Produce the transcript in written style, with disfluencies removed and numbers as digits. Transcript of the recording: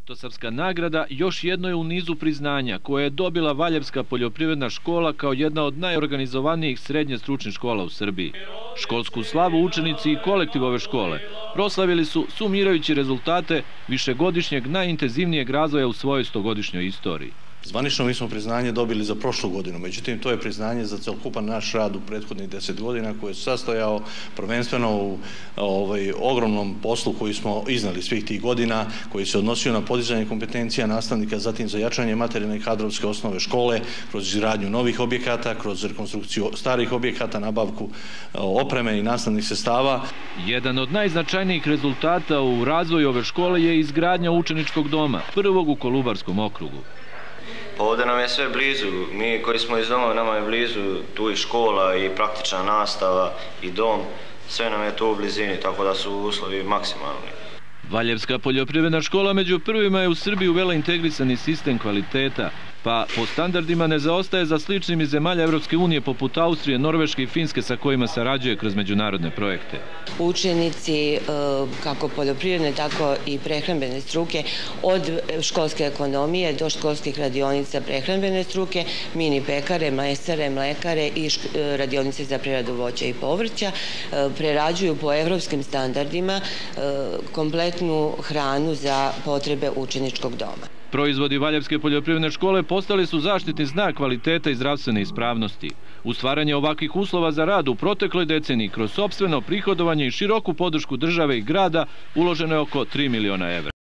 Svetosavska nagrada još jedno je u nizu priznanja koje je dobila Valjevska poljoprivredna škola kao jedna od najorganizovanijih srednje stručnih škola u Srbiji. Školsku slavu učenici i kolektiv ove škole proslavili su sumirajući rezultate višegodišnjeg najintenzivnijeg razvoja u svojoj 100-godišnjoj istoriji. Zvanično mi smo priznanje dobili za prošlu godinu, međutim to je priznanje za celokupan naš rad u prethodnih 10 godina koji se sastojao prvenstveno u ogromnom poslu koji smo iznali svih tih godina, koji se odnosio na podizanje kompetencija nastavnika, zatim za jačanje materijalne i kadrovske osnove škole, kroz izgradnju novih objekata, kroz rekonstrukciju starih objekata, nabavku opreme i nastavnih sredstava. Jedan od najznačajnijih rezultata u razvoju ove škole je izgradnja učeničkog doma, prvog u Kolubarskom okrugu. Ovdje nam je sve blizu, mi koji smo iz doma, nama je blizu tu i škola i praktična nastava i dom, sve nam je to u blizini, tako da su uslovi maksimalni. Valjevska poljoprivredna škola među prvima je u Srbiji uvela integrisani sistem kvaliteta, pa po standardima ne zaostaje za sličnim iz zemalja Evropske unije poput Austrije, Norveške i Finske sa kojima sarađuje kroz međunarodne projekte. Učenici kako poljoprivredne, tako i prehrambene struke, od školske ekonomije do školskih radionica prehrambene struke, mini pekare, mesare, mlekare i radionice za preradu voća i povrća, prerađuju po evropskim standardima kompletnu hranu za potrebe učeničkog doma. Proizvodi Valjevske poljoprivredne škole postali su zaštitni znak kvaliteta i zdravstvene ispravnosti. U stvaranje ovakvih uslova za rad u protekloj deceniji kroz sopstveno prihodovanje i široku podršku države i grada uloženo je oko 3 miliona evra.